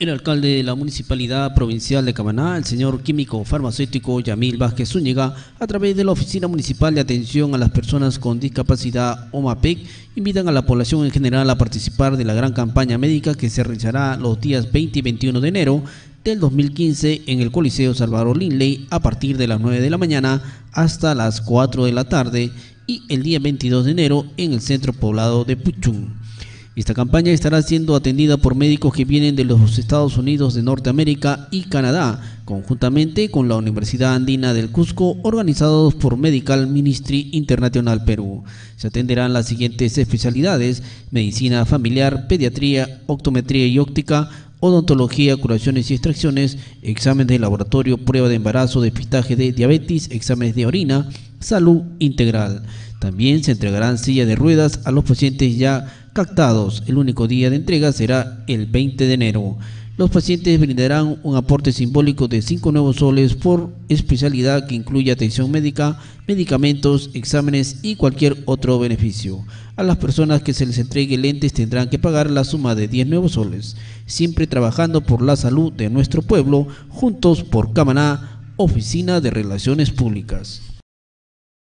El alcalde de la Municipalidad Provincial de Camaná, el señor químico farmacéutico Yamil Vázquez Zúñiga, a través de la Oficina Municipal de Atención a las Personas con Discapacidad OMAPEC, invitan a la población en general a participar de la gran campaña médica que se realizará los días 20 y 21 de enero del 2015 en el Coliseo Salvador Lindley a partir de las 9 de la mañana hasta las 4 de la tarde y el día 22 de enero en el centro poblado de Puchún. Esta campaña estará siendo atendida por médicos que vienen de los Estados Unidos de Norteamérica y Canadá, conjuntamente con la Universidad Andina del Cusco, organizados por Medical Ministry International Perú. Se atenderán las siguientes especialidades: medicina familiar, pediatría, optometría y óptica, odontología, curaciones y extracciones, exámenes de laboratorio, prueba de embarazo, depistaje de diabetes, exámenes de orina, salud integral. También se entregarán sillas de ruedas a los pacientes ya captados. El único día de entrega será el 20 de enero. Los pacientes brindarán un aporte simbólico de 5 nuevos soles por especialidad que incluye atención médica, medicamentos, exámenes y cualquier otro beneficio. A las personas que se les entregue lentes tendrán que pagar la suma de 10 nuevos soles. Siempre trabajando por la salud de nuestro pueblo, juntos por Camaná, Oficina de Relaciones Públicas.